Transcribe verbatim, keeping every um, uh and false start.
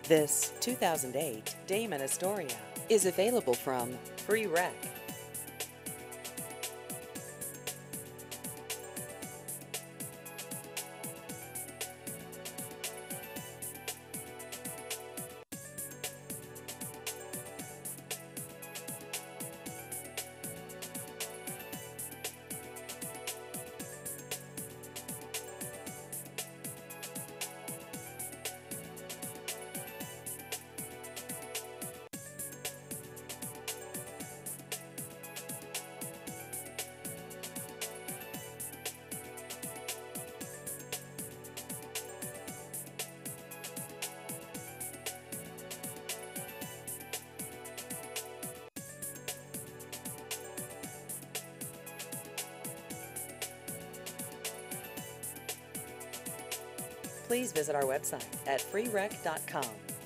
This two thousand eight Damon Astoria is available from Free Rec. Please visit our website at free rec dot com.